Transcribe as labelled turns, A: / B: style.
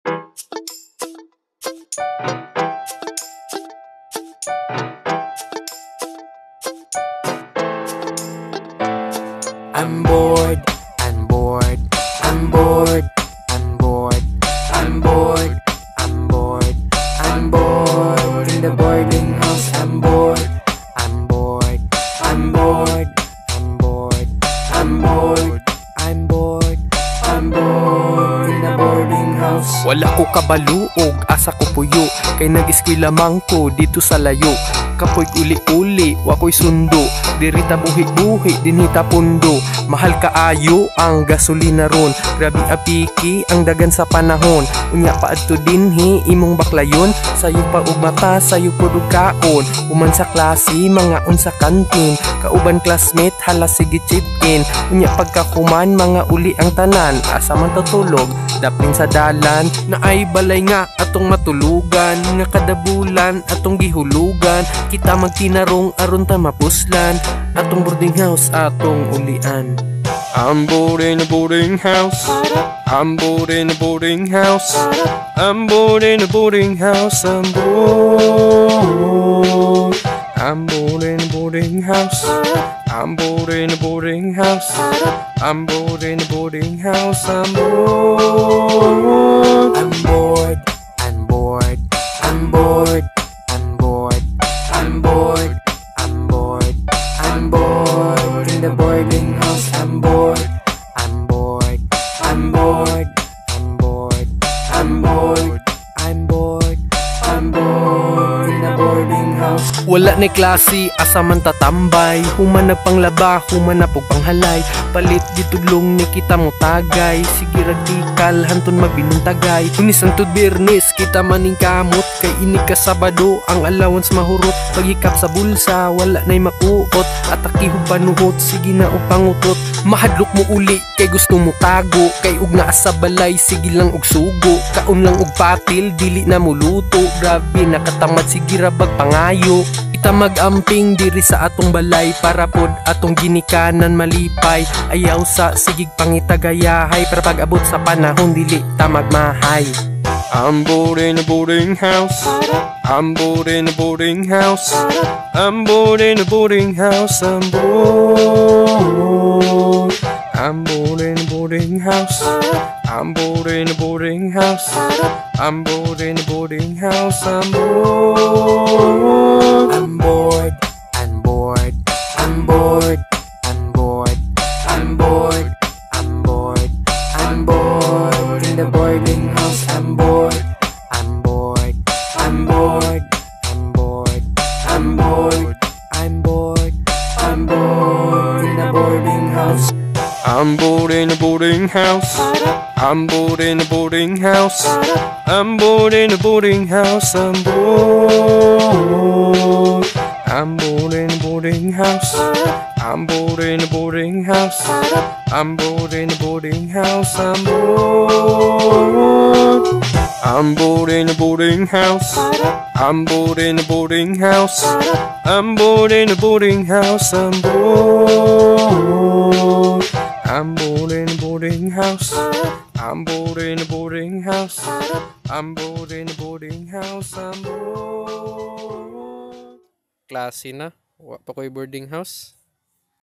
A: I'm bored, I'm bored, I'm bored, I'm bored, I'm bored, I'm bored, I'm bored in the boarding house. I'm bored, I'm bored, I'm bored, I'm bored, I'm bored, I'm bored, I'm bored in the boarding house.
B: Wala ko kabaluog, asa ko puyo, kay nag-eskwela man ko dito sa layo. Kapoy uli-uli, wakoy sundo, dirita buhi-buhi, dinhita pundo. Mahal kaayo ang gasolina ron, grabe apiki ang dagan sa panahon. Unya pa adto dinhi imong baklayon, sayo pa og mata, sayo pud og kaon. Human sa klase, mga unsa kantin, kauban classmate, hala sige chip in. Unya pagkahuman, mga uli ang tanan, asa man tutulog, daplin sa dalan. Na ay balay nga atong matulugan, nga kada bulan atong gihulugan. Kita magtinarong aron ta mapuslan, atong boarding house atong ulian.
C: I'm bored in a boarding house. I'm bored in a boarding house. I'm bored in a boarding house. I'm bored. I'm bored in a boarding house. I'm bored in a boarding house. I'm bored in a boarding house. I'm bored.
A: I'm bored, I'm bored, I'm bored, I'm bored, I'm bored, I'm bored, I'm bored in the boarding house. I'm bored, I'm bored, I'm bored, I'm bored, I'm bored, I'm bored, I'm bored in the boarding house.
B: Wala ni klase, asa man tatambay, human nagpanglaba, human na pagpanghalay. Palit gituglong ni kita mo tagay, sige radikal hanton magbinuntagay. Unis ang tudbirnis, kita maning kamot, kay ini ka Sabado ang allowance mahurot. Pagikap sa bulsa, wala na'y makuot, ataki hug panuhot, sige na og pangutot. Mahadlok mo uli, kay gusto mo tago, kay ug naa sa balay, sige lang og sugo. Kaon lang og patil, dili na muluto, grabe nakatamad, sige ra bag pangayo. Ita mag-amping diri sa atong balay, para pod atong ginikanan malipay. Ayaw sa sigig pangitagayahay, para pag-abot sa panahon dili ta magmahay.
C: I'm bored in a boarding house. I'm bored in a boarding house. I'm bored in a boarding house. I'm bored. I'm bored in a boarding house. I'm bored in a boarding house. I'm bored in a boarding house. I'm bored.
A: I'm bored, I'm bored, I'm bored, I'm bored, I'm bored, I'm bored, I'm bored in the boarding house. I'm bored, I'm bored, I'm bored, I'm bored, I'm bored, I'm bored, I'm bored in the boarding house.
C: I'm bored in a boarding house. I'm bored in a boarding house. I'm bored in a boarding house. I'm bored. I'm bored in a boarding house. I'm bored in a boarding house. I'm bored in a boarding house. I'm bored. I'm bored in a boarding house. I'm bored in a boarding house. I'm bored in a boarding house. I'm bored. I'm bored in a boarding house. I'm bored in a boarding house. I'm bored in a boarding house. I'm bored.
B: Klase na, wa pa ko'y boarding house.